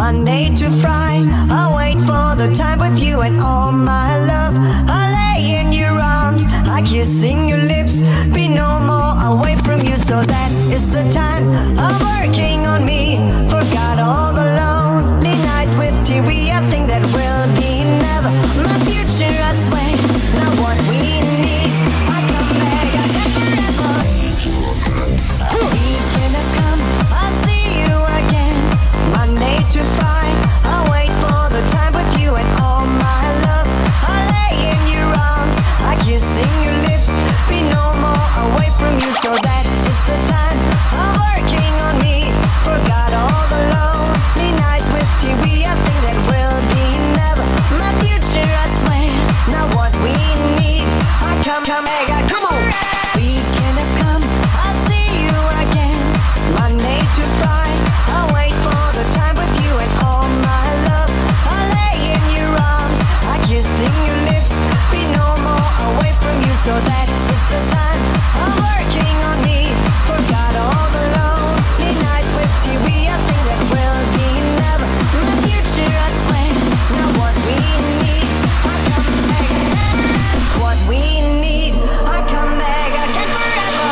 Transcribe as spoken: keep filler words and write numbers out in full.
Monday to Friday, I wait for the time with you and all my love. I lay in your arms, I kissing your lips, be no more away from you. So that is the time I'm working on me. Forgot all the lonely nights with you. We I think that will be never my future, I swear. Now what we need, I come back again forever. A weekend has come, I'll see you again. Monday to Friday, I wait for the time with you and all my love. I lay in your arms, I kiss in your lips, be no more away from you. So that is the time I'm working on me. Forgot all the lonely nights with you. We I think that will be never my future, I swear. Now what we need, I come, come, hey, I come on. Weekend has come, I'll see you again. Monday to Friday, I wait for the time with you and all my love. I lay in your arms, I kiss in your lips, be no more away from you. So that is the time I'm working on me. Forgot all the lonely nights with you. We I think that will be never my future, I swear. Now what we need, I come back again. What we need, I come back again forever.